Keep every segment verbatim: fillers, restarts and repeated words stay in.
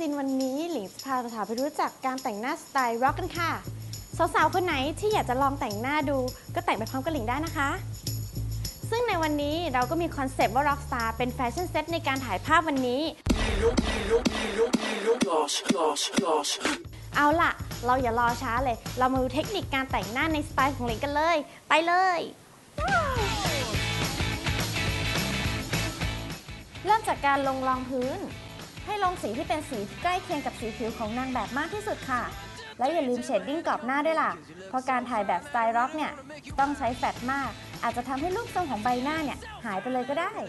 ซีนวันนี้หลิงจะพาสาวๆไปรู้จักการแต่งหน้าสไตล์ร็อกกันค่ะสาวๆคนไหนที่อยากจะลองแต่งหน้าดูก็แต่งไปพร้อมกับหลิงได้นะคะซึ่งในวันนี้เราก็มีคอนเซปต์ว่าร็อกสตาร์เป็นแฟชั่นเซตในการถ่ายภาพวันนี้เอาล่ะเราอย่ารอช้าเลยเรามาดูเทคนิคการแต่งหน้าในสไตล์ของหลิงกันเลยไปเลยเริ่มจากการลงรองพื้นให้ลงสีที่เป็นสีที่ใกล้เคียงกับสีผิวของนางแบบมากที่สุดค่ะและอย่าลืมเชดดิ้งกรอบหน้าด้วยล่ะเพราะการถ่ายแบบสไตล์ร็อกเนี่ยต้องใช้แฟลชมากอาจจะทำให้รูปทรงของใบหน้าเนี่ยหายไปเลยก็ได้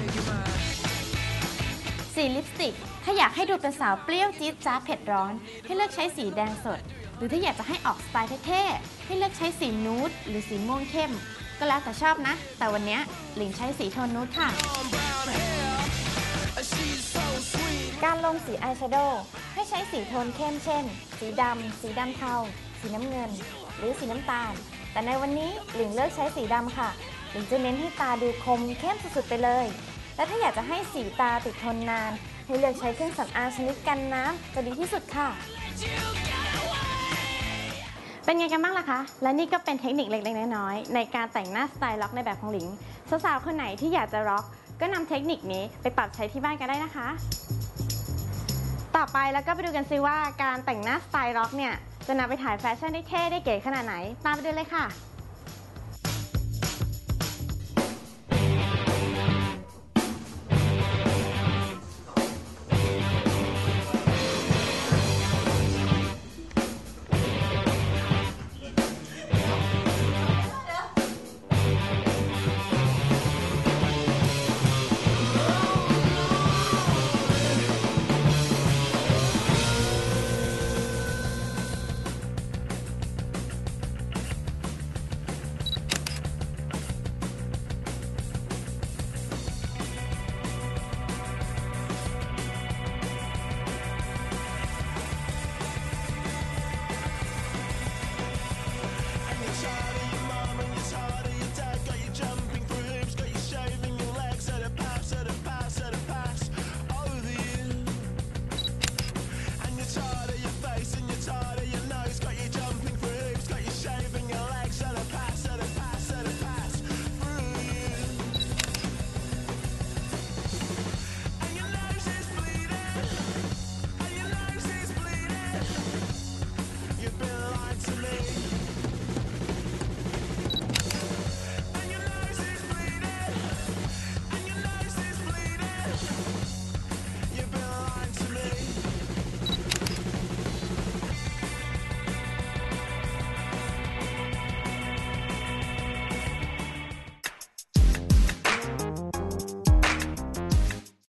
สีลิปสติกถ้าอยากให้ดูเป็นสาวเปรี้ยวจี๊ดจ๊าดเผ็ดร้อนให้เลือกใช้สีแดงสดหรือถ้าอยากจะให้ออกสไตล์เท่ๆให้เลือกใช้สีนูดหรือสีม่วงเข้มก็แล้วแต่ชอบนะแต่วันนี้หลิงใช้สีโทนนูดค่ะการลงสีอายแชโดว์ให้ใช้สีโทนเข้มเช่นสีดำสีดำเทาสีน้ำเงินหรือสีน้ำตาลแต่ในวันนี้หลิงเลือกใช้สีดำค่ะหลิงจะเน้นให้ตาดูคมเข้มสุดๆไปเลยและถ้าอยากจะให้สีตาติดทนนานให้เลือกใช้เครื่องสำอางชนิดกันน้ำจะดีที่สุดค่ะเป็นไงกันบ้างล่ะคะและนี่ก็เป็นเทคนิคเล็กๆน้อยๆในการแต่งหน้าสไตล์ร็อกในแบบของหลิงสาวๆคนไหนที่อยากจะร็อกก็นำเทคนิคนี้ไปปรับใช้ที่บ้านกันได้นะคะต่อไปแล้วก็ไปดูกันซิว่าการแต่งหน้าสไตล์ร็อกเนี่ยจะนำไปถ่ายแฟชั่นได้เท่ได้เก๋ขนาดไหนตามไปดูเลยค่ะ